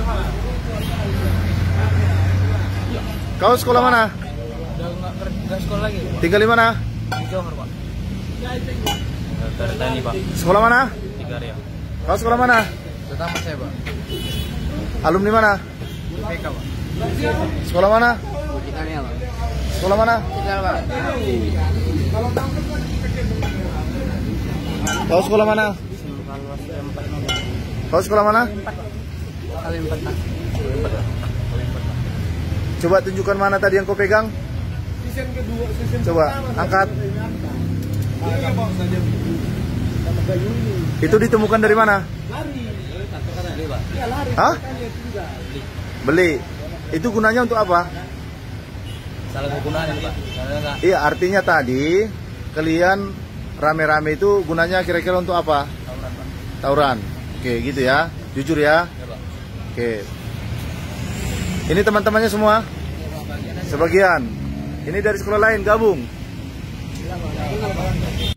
Kau sekolah mana? Udah nggak sekolah lagi, Pak. Tinggal di mana? Di Johor, Pak. Tani, Pak. Sekolah mana? Di Karya. Kau sekolah mana? Pertama saya, Pak. Alumni mana? PK, Pak. Sekolah mana? Italia, Pak. Sekolah mana? Italia, Pak. Kau sekolah mana? Kau sekolah mana? Kali 4, Pak. Coba tunjukkan mana tadi yang kau pegang. Coba angkat. Itu ditemukan dari mana? Hah? Beli. Itu gunanya untuk apa? Salah kegunaan, Pak. Iya, artinya tadi kalian rame-rame itu gunanya kira-kira untuk apa? Tawuran, Pak. Tawuran. Oke, gitu ya. Jujur ya. Ya, Pak. Oke. Ini teman-temannya semua? Sebagian. Ini dari sekolah lain gabung.